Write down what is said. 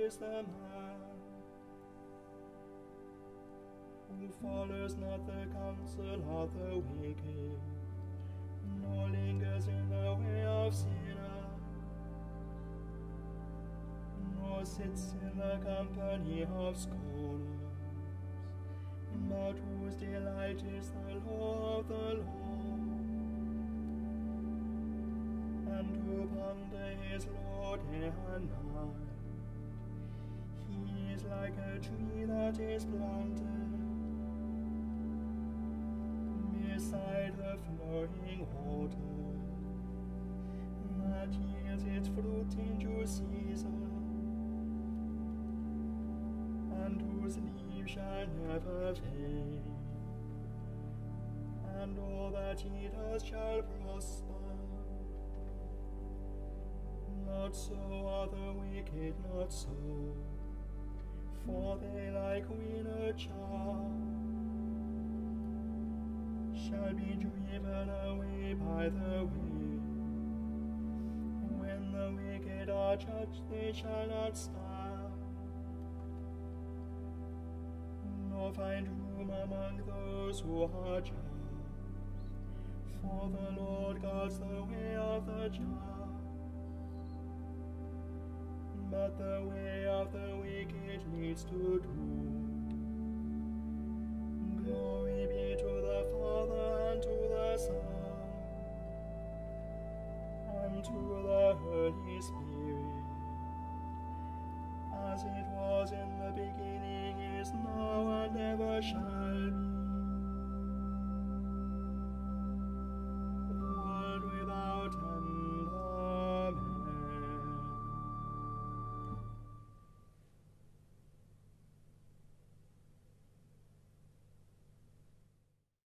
is the man who follows not the counsel of the wicked, nor lingers in the way of sinners, nor sits in the company of scorners, but whose delight is the law of the Lord, and who ponder his law day and night. He is like a tree that is planted beside the flowing water, that yields its fruit in due season, and whose leaves shall never fade, and all that he does shall prosper. Not so are the wicked, not so, for they like winter chaff shall be driven away by the wind. When the wicked are judged, they shall not stand, nor find room among those who are just. For the Lord guards the way of the just, but the way of the wicked leads to doom. Glory be to the Father, and